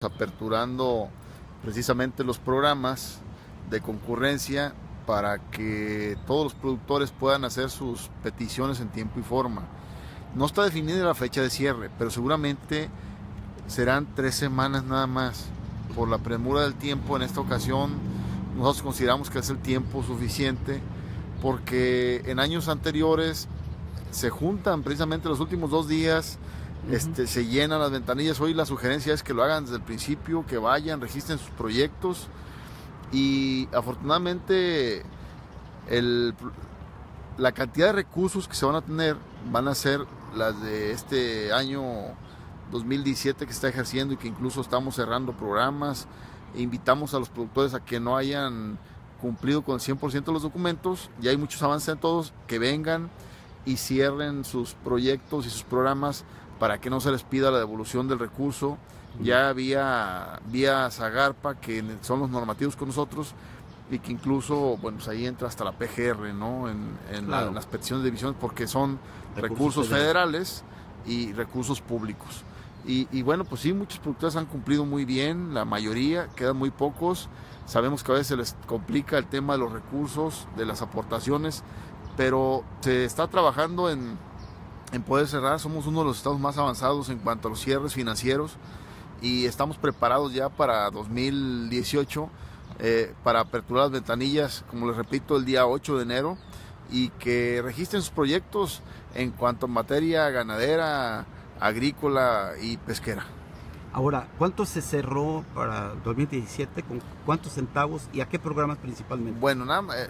aperturando precisamente los programas de concurrencia para que todos los productores puedan hacer sus peticiones en tiempo y forma. No está definida la fecha de cierre, pero seguramente serán 3 semanas nada más. Por la premura del tiempo en esta ocasión, nosotros consideramos que es el tiempo suficiente, porque en años anteriores se juntan precisamente los últimos 2 días, se llenan las ventanillas. Hoy la sugerencia es que lo hagan desde el principio, que vayan, registren sus proyectos, y afortunadamente la cantidad de recursos que se van a tener van a ser las de este año 2017 que está ejerciendo, y que incluso estamos cerrando programas. Invitamos a los productores a que no hayan cumplido con el 100% de los documentos, ya hay muchos avances en todos, que vengan y cierren sus proyectos y sus programas para que no se les pida la devolución del recurso. Ya vía Zagarpa, que son los normativos con nosotros, y que incluso, bueno, pues ahí entra hasta la PGR, ¿no? Claro. Las peticiones de divisiones, porque son recursos federales y recursos públicos. Y bueno, pues sí, muchos productores han cumplido muy bien, la mayoría, quedan muy pocos. Sabemos que a veces se les complica el tema de los recursos, de las aportaciones, pero se está trabajando en poder cerrar. Somos uno de los estados más avanzados en cuanto a los cierres financieros, y estamos preparados ya para 2018 para aperturar las ventanillas, como les repito, el día 8 de enero, y que registren sus proyectos en cuanto a materia ganadera, agrícola y pesquera. Ahora, ¿cuánto se cerró para 2017? ¿Con cuántos centavos y a qué programas principalmente? Bueno,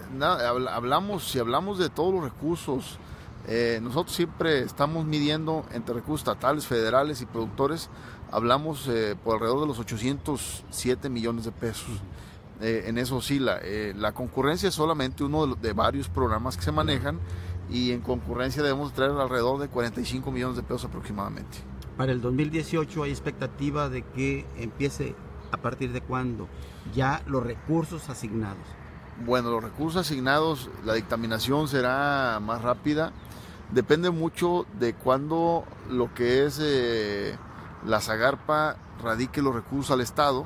si hablamos de todos los recursos, nosotros siempre estamos midiendo entre recursos estatales, federales y productores. Hablamos por alrededor de los 807 millones de pesos. En eso oscila. La concurrencia es solamente uno de varios programas que se manejan, y en concurrencia debemos traer alrededor de 45 millones de pesos aproximadamente. Para el 2018 hay expectativa de que empiece, ¿a partir de cuándo? Ya los recursos asignados. Bueno, los recursos asignados, la dictaminación será más rápida. Depende mucho de cuándo lo que es la Zagarpa radique los recursos al Estado,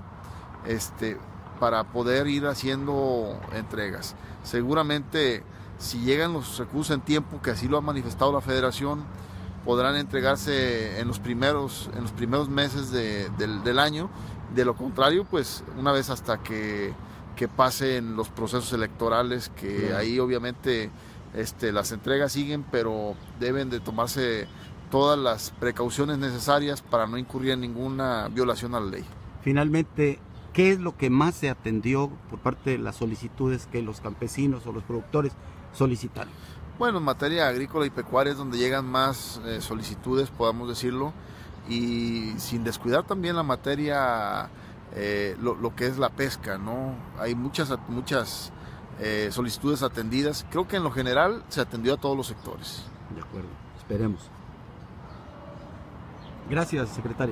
para poder ir haciendo entregas. Seguramente, si llegan los recursos en tiempo, que así lo ha manifestado la Federación, podrán entregarse en los primeros meses del año. De lo contrario, pues una vez hasta que pasen los procesos electorales, que ahí obviamente las entregas siguen, pero deben de tomarse todas las precauciones necesarias para no incurrir en ninguna violación a la ley. Finalmente, ¿qué es lo que más se atendió por parte de las solicitudes que los campesinos o los productores solicitaron? Bueno, en materia agrícola y pecuaria es donde llegan más solicitudes, podamos decirlo, y sin descuidar también la materia, lo que es la pesca, ¿no? Hay muchas solicitudes atendidas. Creo que en lo general se atendió a todos los sectores. De acuerdo, esperemos. Gracias, secretario.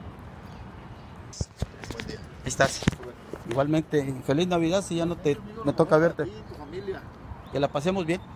Buen día. Ahí estás. Igualmente, feliz Navidad, si ya no me toca verte. Y tu familia. Que la pasemos bien.